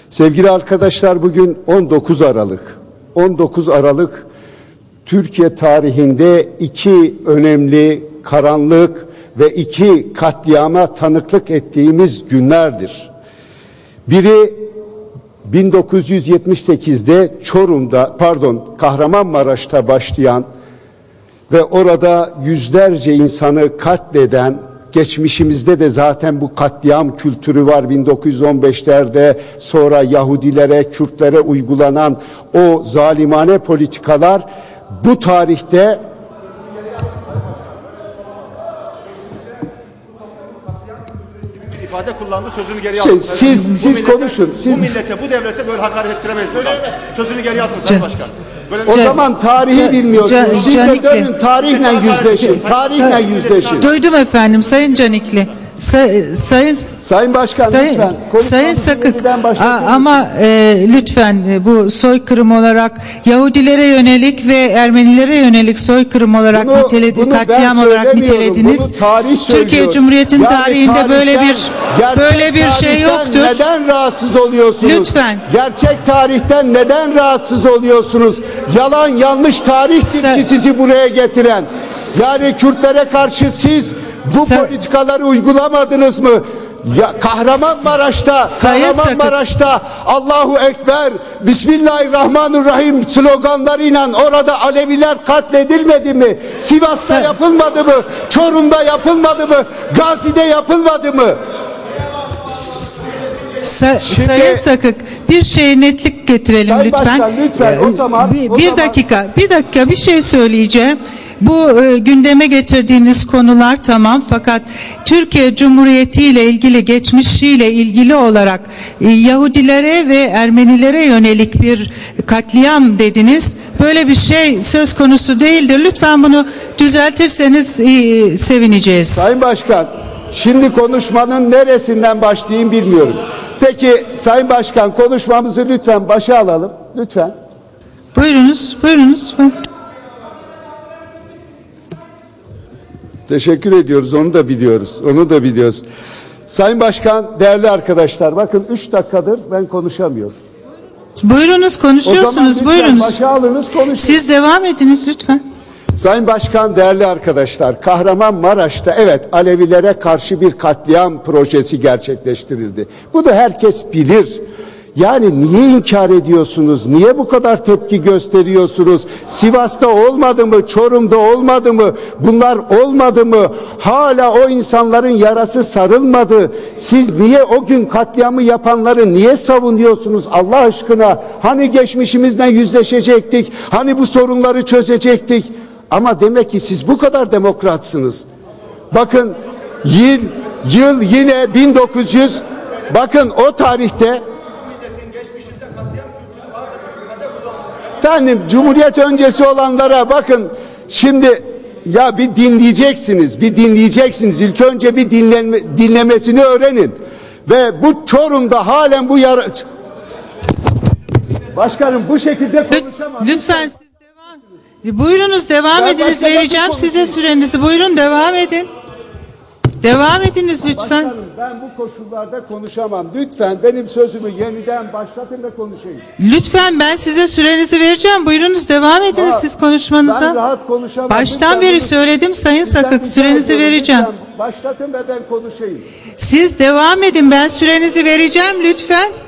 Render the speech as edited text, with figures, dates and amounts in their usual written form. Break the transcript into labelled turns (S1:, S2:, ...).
S1: Sevgili arkadaşlar, bugün 19 Aralık. 19 Aralık Türkiye tarihinde iki önemli karanlık ve iki katliama tanıklık ettiğimiz günlerdir. Biri 1978'de Kahramanmaraş'ta başlayan ve orada yüzlerce insanı katleden, geçmişimizde de zaten bu katliam kültürü var. 1915'lerde sonra Yahudilere, Kürtlere uygulanan o zalimane politikalar bu tarihte
S2: ifade kullandı, sözünü geri alın.
S1: Siz konuşun.
S2: Bu millete, bu devlete böyle hakaret ettiremezsiniz. Sözünü geri alın Sayın Başkan.
S1: O zaman tarihi bilmiyorsunuz. Siz de dönün tarihle yüzleşin. Tarihle yüzleşin.
S3: Duydum efendim Sayın Canikli.
S1: Sayın Başkan lütfen.
S3: Sayın Sakık ama lütfen bu soykırım olarak Yahudilere yönelik ve Ermenilere yönelik soykırım olarak katliam olarak nitelediniz. Türkiye Cumhuriyeti'nin tarihinde böyle bir şey yoktur.
S1: Neden rahatsız oluyorsunuz?
S3: Lütfen.
S1: Gerçek tarihten neden rahatsız oluyorsunuz? Yalan yanlış tarihtir ki sizi buraya getiren. Yani Kürtlere karşı siz bu politikaları uygulamadınız mı? Ya Kahramanmaraş'ta Allahu Ekber, Bismillahirrahmanirrahim sloganlarıyla orada Aleviler katledilmedi mi? Sivas'ta yapılmadı mı? Çorum'da yapılmadı mı? Gazi'de yapılmadı mı?
S3: Sayın Sakık, bir şeye netlik getirelim
S1: Sayın
S3: lütfen.
S1: Başkan, lütfen.
S3: Bir dakika bir şey söyleyeceğim. Bu gündeme getirdiğiniz konular tamam, fakat Türkiye Cumhuriyeti ile ilgili, geçmişiyle ilgili olarak Yahudilere ve Ermenilere yönelik bir katliam dediniz. Böyle bir şey söz konusu değildir. Lütfen bunu düzeltirseniz sevineceğiz.
S1: Sayın Başkan, şimdi konuşmanın neresinden başlayayım bilmiyorum. Peki Sayın Başkan, konuşmamızı lütfen başa alalım. Lütfen.
S3: Buyurunuz.
S1: Teşekkür ediyoruz. Onu da biliyoruz. Sayın Başkan, değerli arkadaşlar, bakın 3 dakikadır ben konuşamıyorum.
S3: Buyurunuz, konuşuyorsunuz. Buyurunuz.
S1: Başa alınız, konuşun.
S3: Siz devam ediniz lütfen.
S1: Sayın Başkan, değerli arkadaşlar, Kahramanmaraş'ta evet Alevilere karşı bir katliam projesi gerçekleştirildi. Bu da herkes bilir. Yani niye inkar ediyorsunuz? Niye bu kadar tepki gösteriyorsunuz? Sivas'ta olmadı mı? Çorum'da olmadı mı? Bunlar olmadı mı? Hala o insanların yarası sarılmadı. Siz niye o gün katliamı yapanları niye savunuyorsunuz Allah aşkına? Hani geçmişimizden yüzleşecektik? Hani bu sorunları çözecektik? Ama demek ki siz bu kadar demokratsınız. Bakın yıl yine 1900, bakın o tarihte efendim Cumhuriyet öncesi olanlara bakın şimdi ya bir dinleyeceksiniz. İlk önce bir dinlemesini öğrenin. Ve bu Çorum'da halen bu Başkanım bu şekilde konuşamaz.
S3: Lütfen siz buyurunuz devam ediniz. Vereceğim size sürenizi. Buyurun devam edin. Devam ediniz lütfen.
S1: Başkanım, ben bu koşullarda konuşamam. Lütfen benim sözümü yeniden başlatın ve konuşayım.
S3: Lütfen, ben size sürenizi vereceğim. Buyurunuz devam ediniz siz konuşmanıza.
S1: Ben rahat konuşamam.
S3: Baştan beri söyledim Sayın Sakık, sürenizi vereceğim.
S1: Başlatın ve ben konuşayım.
S3: Siz devam edin, ben sürenizi vereceğim lütfen.